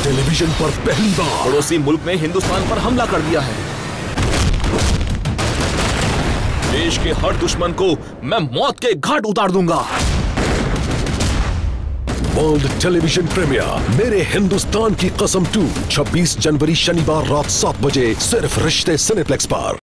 Television पर पहली बार पड़ोसी मुल्क ने हिंदुस्तान पर हमला कर दिया है। देश के हर दुश्मन को मैं मौत के घाट उतार दूंगा। वर्ल्ड टेलीविजन प्रीमियर मेरे हिंदुस्तान की कसम 2 26 जनवरी शनिवार रात 7 बजे सिर्फ रिश्ते सिनेप्लेक्स पर।